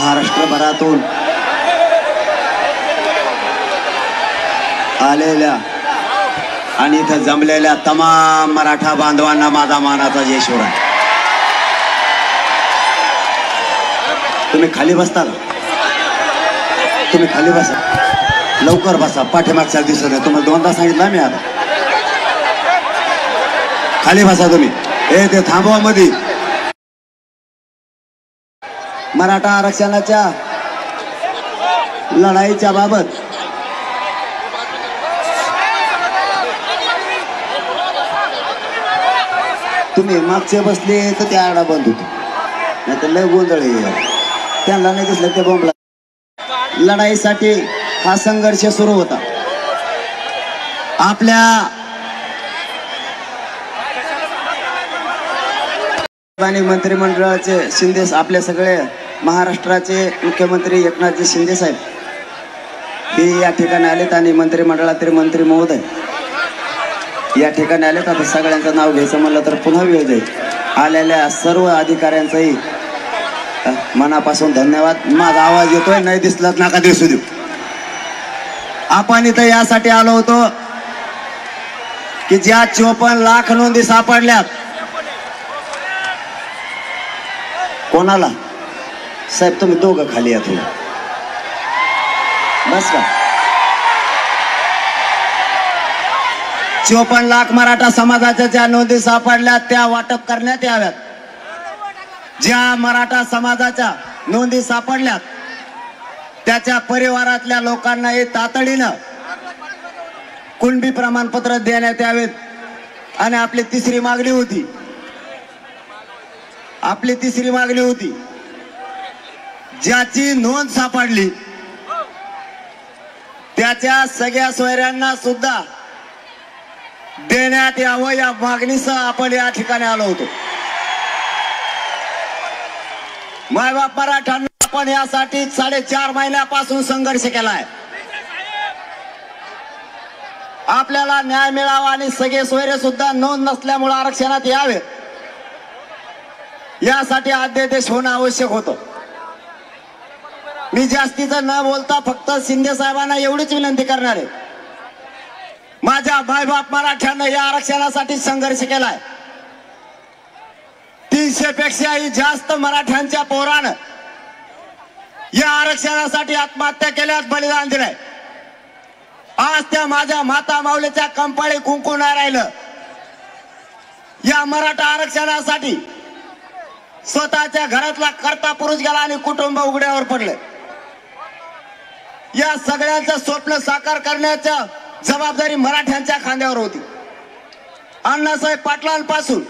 महाराष्ट्रभरातून आलेल्या आणि इथं जमलेल्या तमाम मराठा बांधवांना माझा मानाचा जय शिवराय. तुम्ही खाली बसता का? तुम्ही खाली बसा, लवकर बसा. पाठीमागच्या दिसत आहे, तुम्हाला दोनदा सांगितलं मी. आता खाली बसा तुम्ही. ते थांबवा मध्ये. मराठा आरक्षणाच्या लढाईच्या बाबत तुम्ही मागचे बसले तर त्या आडा बंद होतो, नाही तर लय गोंधळ. त्यांना नाही दिसलं ते बॉम्बला. लढाईसाठी हा संघर्ष सुरू होता. आपल्या मंत्रिमंडळाचे शिंदे, आपले सगळे महाराष्ट्राचे मुख्यमंत्री एकनाथजी शिंदे साहेब हे या ठिकाणी आलेत आणि मंत्रिमंडळातील मंत्री महोदय या ठिकाणी आलेत. आता सगळ्यांचं नाव घ्यायचं म्हणलं तर पुन्हा वेळ जाईल. आलेल्या सर्व अधिकाऱ्यांचंही मनापासून धन्यवाद. माझा आवाज येतोय, नाही दिसला नका दिसू देऊ. आपण इथं यासाठी आलो होतो की ज्या 54 लाख नोंदी सापडल्यात, कोणाला साहेब तुम्ही दोघं खाली या थोडं बस का. 54 लाख मराठा समाजाच्या ज्या नोंदी सापडल्यात त्या वाटप करण्यात याव्यात. ज्या मराठा समाजाच्या नोंदी सापडल्यात त्याच्या परिवारातल्या लोकांना हे तातडीनं कुणबी प्रमाणपत्र देण्यात यावेत. आणि आपली तिसरी मागणी होती, ज्याची नोंद सापडली त्याच्या सगळ्या सोयऱ्यांना सुद्धा देण्यात यावं. या मागणीसह आपण या ठिकाणी आलो होतो. मायबाप मराठ्यांना आपण यासाठी 4.5 महिन्यापासून संघर्ष केलाय. आपल्याला न्याय मिळावा आणि सगळे सोयरे सुद्धा नोंद नसल्यामुळे आरक्षणात यावे यासाठी अध्यादेश होणं आवश्यक होतं. मी जास्तीचं न बोलता फक्त शिंदे साहेबांना एवढीच विनंती करणार आहे. माझ्या मायबाप मराठ्यांना या आरक्षणासाठी संघर्ष केलाय. 300 पेक्षाही जास्त मराठ्यांच्या पोरानं या आरक्षणासाठी आत्महत्या केल्यात, बलिदान दिलंय. आज त्या माझ्या माता माऊलीच्या कंपाळी कुंकू नाही राहिलं. या मराठा आरक्षणासाठी स्वतःच्या घरातला करता पुरुष गेला आणि कुटुंब उघड्यावर पडले. या सगळ्यांचं स्वप्न साकार करण्याची जबाबदारी मराठ्यांच्या खांद्यावर होती. अण्णासाहेब पाटलांपासून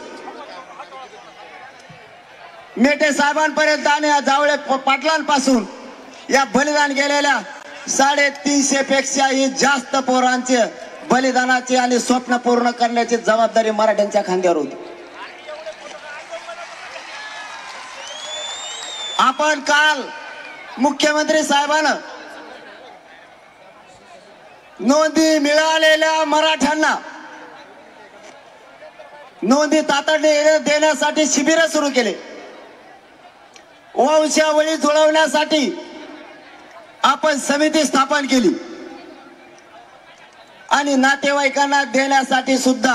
मेटे साहेबांपर्यंत आणि जावळे पाटलांपासून या बलिदान गेलेल्या 350 पेक्षाही जास्त पोरांचे बलिदानाची आणि स्वप्न पूर्ण करण्याची जबाबदारी मराठ्यांच्या खांद्यावर होती. आपण काल मुख्यमंत्री साहेबांना नोंदी मिळालेल्या मराठ्यांना नोंदी तातडीने देण्यासाठी शिबिर सुरू केले. वंशावळी जुळवण्यासाठी आपण समिती स्थापन केली आणि नातेवाईकांना देण्यासाठी सुद्धा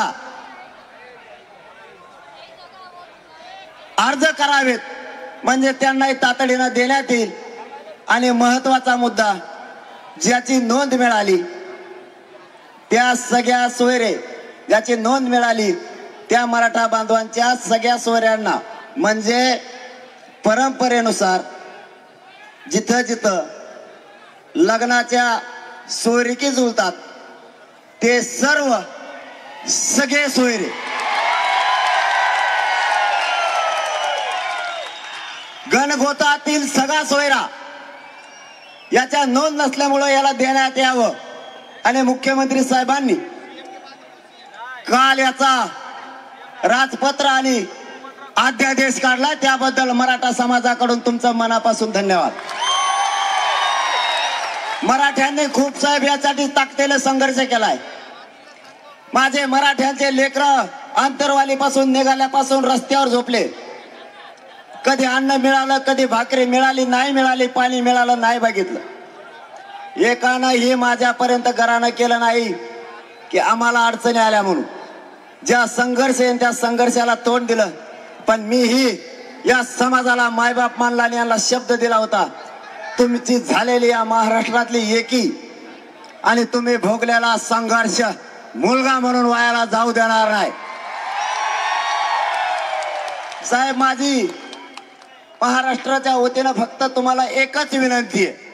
अर्ज करावेत, म्हणजे त्यांनाही तातडीने देण्यात येईल. आणि महत्वाचा मुद्दा, ज्याची नोंद मिळाली त्या सगळ्या सोयरे, ज्याची नोंद मिळाली त्या मराठा बांधवांच्या सगळ्या सोयऱ्यांना, म्हणजे परंपरेनुसार जिथं जिथं लग्नाच्या सोयरिकी जुळतात ते सर्व सगळे सोयरे गणगोतातील सगळा सोयरा याच्या नोंद नसल्यामुळे याला देण्यात यावं. आणि मुख्यमंत्री साहेबांनी काल याचा राजपत्र आणि अध्यादेश काढला, त्याबद्दल मराठा समाजाकडून तुमचं मनापासून धन्यवाद. मराठ्यांनी खूप साहेब यासाठी ताकदीने संघर्ष केलाय. माझे मराठ्यांचे लेकरं अंतरवालीपासून निघाल्यापासून रस्त्यावर झोपले. कधी अन्न मिळालं, कधी भाकरी मिळाली नाही मिळाली, पाणी मिळालं नाही बघितलं. एकानंही माझ्यापर्यंत घरानं केलं नाही की आम्हाला अडचणी आल्या म्हणून. ज्या संघर्ष आहे त्या संघर्षाला तोंड दिलं. पण मीही या समाजाला मायबाप मानला आणि यांना शब्द दिला होता, तुमची झालेली या महाराष्ट्रातली एकी आणि तुम्ही भोगलेला संघर्ष मुलगा म्हणून वायाला जाऊ देणार नाही. साहेब, माझी महाराष्ट्राच्या वतीनं फक्त तुम्हाला एकच विनंती आहे.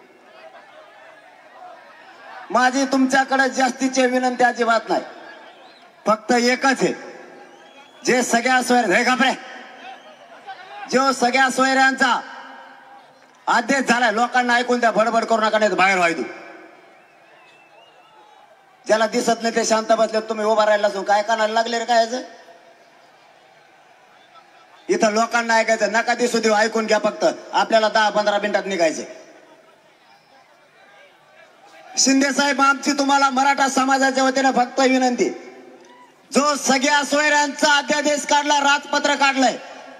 माझी तुमच्याकडे जास्तीची विनंती अजिबात नाही, फक्त एकच आहे. जे सगळ्या सोयरे जो सगळ्या सोयऱ्यांचा आदेश झालाय, लोकांना ऐकून द्या, बडबड करू नका, नाही बाहेर व्हायचो. ज्याला दिसत नाही ते शांत बसले, तुम्ही उभा राहिला असून काय कानाला लागले रे काय? इथं लोकांना ऐकायचं, नका दिसू देऊ, ऐकून घ्या फक्त. आपल्याला 10-15 मिनिटात निघायचे. शिंदे साहेब, आमची तुम्हाला मराठा समाजाच्या वतीनं फक्त विनंती, जो सगळ्या सोयऱ्यांचा अध्यादेश काढला, राजपत्र काढलंय,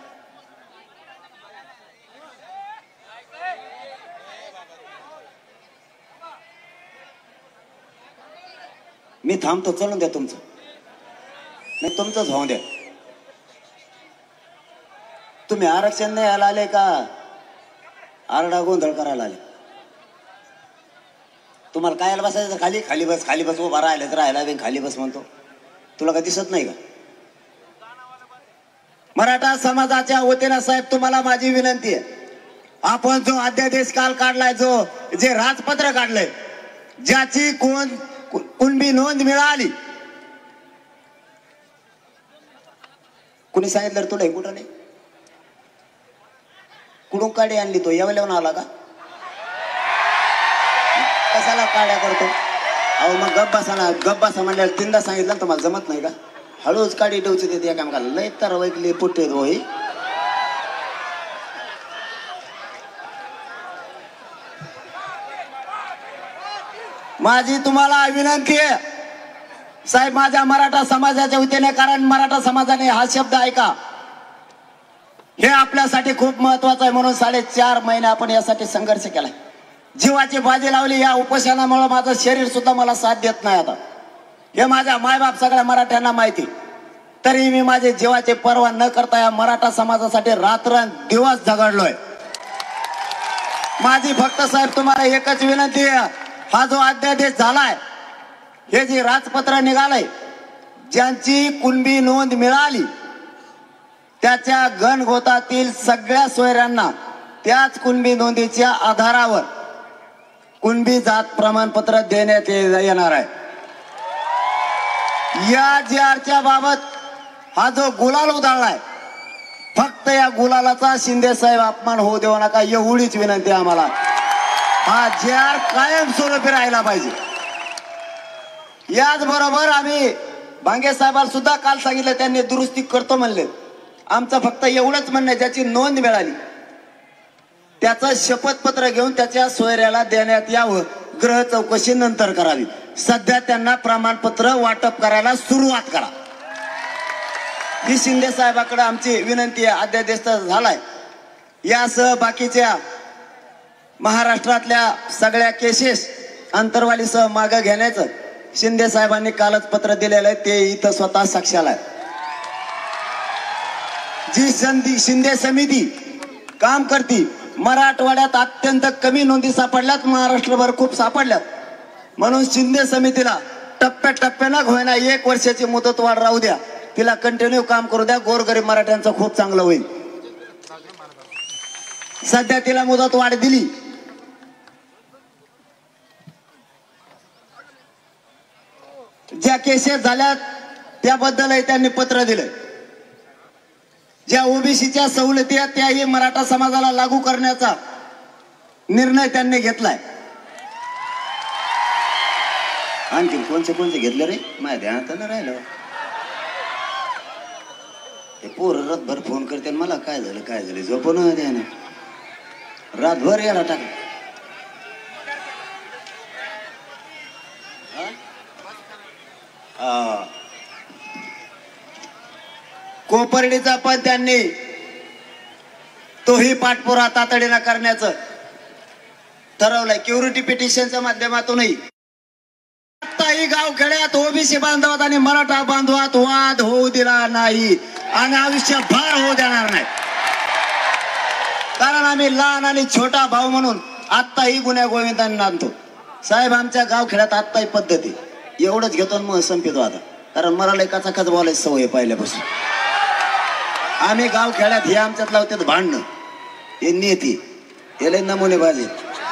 मी थांबतो, चलून द्या तुमचं, नाही तुमचंच होऊन द्या. तुम्ही आरक्षण नाही यायला आले का आरडा गोंधळ करायला आले? तुम्हाला काय बसायचं? खाली खाली बस, खाली बस, उभा राहिलं तर राहिला खाली बस म्हणतो. तुला काय दिसत नाही का? मराठा समाजाच्या वतीनं साहेब तुम्हाला माझी विनंती आहे, आपण जो अध्यादेश काल काढलाय, जे राजपत्र काढलंय, ज्याची कुणबी नोंद मिळाली, कुणी सांगितलं तुला कुठं नाही? कुठून काढी आणली? तो येवल्याहून आला का? कशाला काड्या करतो? अहो मग गप्पासा म्हणल्यावर 3दा सांगितलं, तुम्हाला जमत नाही का? हळूच काढी डोची देते एकामेकाला, लय तर वैकली पुट्टे होई. माझी तुम्हाला विनंती आहे साहेब, माझ्या मराठा समाजाच्या वतीने, कारण मराठा समाजाने हा शब्द ऐका, हे आपल्यासाठी खूप महत्वाचं आहे. म्हणून 4.5 महिने आपण यासाठी संघर्ष केलाय, जीवाची बाजी लावली. या उपोषणामुळे माझं शरीर सुद्धा मला साथ देत नाही आता, हे माझ्या मायबाप सगळ्या मराठ्यांना माहिती. तरी मी माझे जीवाची पर्वा न करता या मराठा समाजासाठी रात्रंदिवस झगडलोय. माझी फक्त साहेब तुम्हाला एकच विनंती आहे, हा जो अध्यादेश झालाय, हे जे राजपत्र निघालंय, ज्यांची कुणबी नोंद मिळाली त्याच्या गणगोतातील सगळ्या सोयऱ्यांना त्याच कुणबी नोंदीच्या आधारावर कुणबी जात प्रमाणपत्र देण्यात येणार आहे. या JRच्या बाबत हा जो गुलाल उधळलाय, फक्त या गुलालाचा शिंदे साहेब अपमान होऊ देऊ नका, एवढीच विनंती आम्हाला. हा JR कायमस्वरूपी राहिला पाहिजे. याचबरोबर आम्ही भांगे साहेबांना सुद्धा काल सांगितलं, त्यांनी दुरुस्ती करतो म्हणले. आमचं फक्त एवढंच म्हणणं आहे, ज्याची नोंद मिळाली त्याचं शपथपत्र घेऊन त्याच्या सोयऱ्याला देण्यात यावं. ग्रह चौकशी नंतर करावी, सध्या त्यांना प्रमाणपत्र वाटप करायला सुरुवात करा, ही शिंदे साहेबांकडे आमची विनंती आहे. अध्यादेश तर झालाय, यासह बाकीच्या महाराष्ट्रातल्या सगळ्या केसेस अंतरवालीसह मागे घेण्याचं शिंदे साहेबांनी कालच पत्र दिलेलं आहे, ते इथं स्वतः साक्षाला आहे. जी शिंदे समिती काम करती, मराठवाड्यात अत्यंत कमी नोंदी सापडल्यात, महाराष्ट्रभर खूप सापडल्यात. म्हणून शिंदे समितीला टप्प्याटप्प्यानं होईना 1 वर्षाची मुदतवाढ राहू द्या, तिला कंटिन्यू काम करू द्या, गोरगरीब मराठ्यांचं खूप चांगलं होईल. सध्या तिला मुदतवाढ दिली, ज्या केसेस झाल्यात त्याबद्दलही त्यांनी पत्र दिलं. ज्या ओबीसीच्या सवलती आहेत त्याही मराठा समाजाला लागू करण्याचा निर्णय त्यांनी घेतलाय. आणखी कोणते घेतले रे? माझ्या ध्यानात न राहिलं. हे पोर रातभर फोन करते मला, काय झालं झोपून द्या ना, रातभर याला टाक. कोपर्डीचा पण त्यांनी तोही पाठपुरा तातडीनं करण्याचं ठरवलंय. क्युरिटी पिटिशनच्या माध्यमातूनही आत्ताही गावखेड्यात ओबीसी बांधवात आणि मराठा बांधवात वाद होऊ दिला नाही आणि आयुष्यभर होऊ देणार नाही. कारण आम्ही लहान आणि छोटा भाऊ म्हणून आत्ताही गुन्ह्या गोविंदांना आणतो. साहेब आमच्या गावखेड्यात आत्ताही पद्धती एवढंच घेतो मग संपितो आता. कारण मला एकाचा कच बोलायची सवय पहिल्यापासून. आम्ही गावखेड्यात हे आमच्यात लावतात भांडणं, हे नेते हे लय नमुने बाजी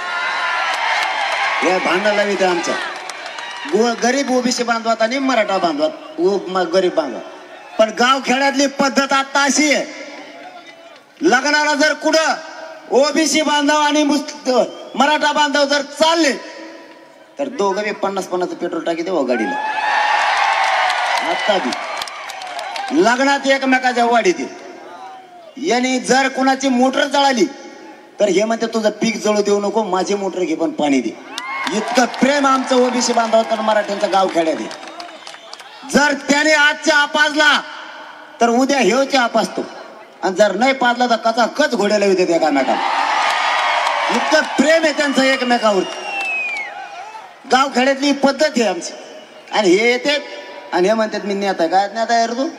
या भांडण लावित आमच्या गरीब ओबीसी बांधवात आणि मराठा बांधवात गरीब बांधवात. पण गावखेड्यातली पद्धत आता अशी आहे, लग्नाला जर कुठं ओबीसी बांधव आणि मराठा बांधव जर चालले तर दोघं बी 50-50 पेट्रोल टाकी देऊ गाडीला. आता बी लग्नात एकमेकाच्या वाढीत यांनी जर कुणाची मोटर जळाली तर हे म्हणते तुझं पीक जळू देऊ नको, माझी मोटर घे पण पाणी दे. इतकं प्रेम आमचं ओबीसी बांधव तर मराठ्यांचा गावखेड्यात आहे. जर त्याने आजच्या आपाजला तर उद्या हेवच्या आपासतो आणि जर नाही पाजला तर कचा कच घोड्याला येते एकामेकाला. इतकं प्रेम आहे त्यांचं एकमेकावर. गावखेड्यातली पद्धत आहे आमची. आणि हे येते आणि हे म्हणतात मी नेता. काय नेता आहे रे तू?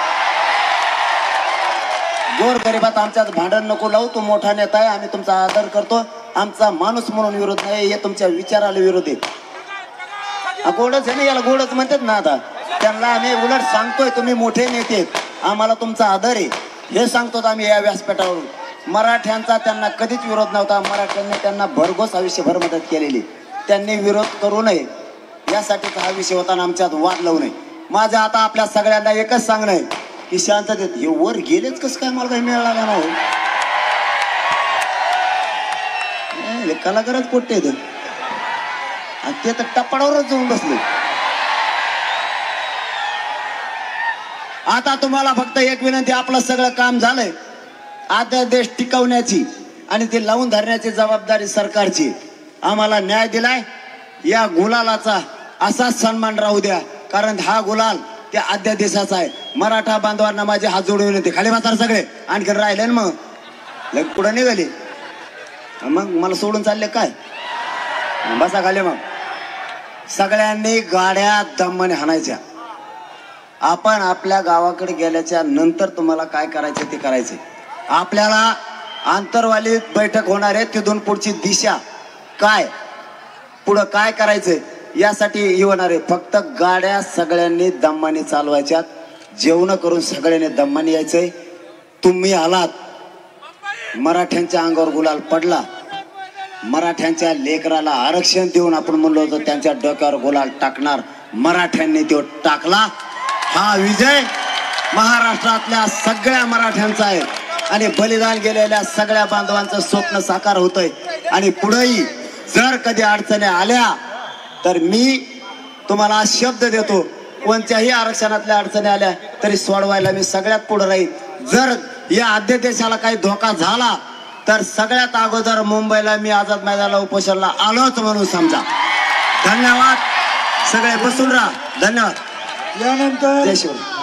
गोर गरीबात आमच्यात भांडण नको लावू. तू मोठा नेता आहे, आम्ही तुमचा आदर करतो. आमचा माणूस म्हणून विरोध नाही, हे तुमच्या विचाराला विरोध आहे. गोडच आहे ना, याला गोडच म्हणतात ना. आता त्यांना आम्ही उलट सांगतोय तुम्ही मोठे नेते, आम्हाला तुमचा आदर आहे हे सांगतो आम्ही या व्यासपीठावरून. मराठ्यांचा त्यांना कधीच विरोध नव्हता. मराठ्यांनी त्यांना भरघोस आयुष्यभर मदत केलेली. त्यांनी विरोध करू नये यासाठीच हा विषय होता आणि आमच्यात वाद लावू नये. माझं आता आपल्या सगळ्यांना एकच सांगणं आहे की शांततेत हे वर गेलेच कसं काय मला काही मिळाला का नाही. कलाकारच कोट्टे ते तर टप्पाडावरच जाऊन बसले. आता तुम्हाला फक्त एक विनंती, आपलं सगळं काम झालंय. आता देश टिकवण्याची आणि ते लावून धरण्याची जबाबदारी सरकारची. आम्हाला न्याय दिलाय, या गुलालाचा असाच सन्मान राहू द्या. कारण हा गुलाल त्या अध्यादेशाचा आहे. मराठा बांधवांना माझे हात जोडून येते. खाली बसा सगळे. आणखी राहिले ना मग लग पुढे निघाले, मग मला सोडून चालले काय? बसा खाली. मग सगळ्यांनी गाड्या दमाने हाणायच्या. आपण आपल्या गावाकडे गेल्याच्या नंतर तुम्हाला काय करायचं ते करायचे. आपल्याला आंतरवाली बैठक होणार आहे, तिथून पुढची दिशा काय, पुढं काय करायचंय यासाठी होणार आहे. फक्त गाड्या सगळ्यांनी दमाने चालवायच्यात. जेवण करून सगळ्यांनी दमाने यायचंय. तुम्ही आलात, मराठ्यांच्या अंगावर गुलाल पडला. मराठ्यांच्या लेकराला आरक्षण देऊन आपण म्हणलो होतो त्यांच्या डोक्यावर गुलाल टाकणार, मराठ्यांनी तो टाकला. हा विजय महाराष्ट्रातल्या सगळ्या मराठ्यांचा आहे आणि बलिदान गेलेल्या सगळ्या बांधवांचं स्वप्न साकार होतंय. आणि पुढेही जर कधी अडचणी आल्या तर मी तुम्हाला शब्द देतो, कोणत्याही आरक्षणातल्या अडचणी आल्या तरी सोडवायला मी सगळ्यात पुढे राहील. जर या अध्यादेशाला काही धोका झाला तर सगळ्यात अगोदर मुंबईला मी आझाद मैदानाला उपोषणाला आलोच म्हणून समजा. धन्यवाद. सगळे बसून राहा. धन्यवाद. यानंतर जय शिवराय.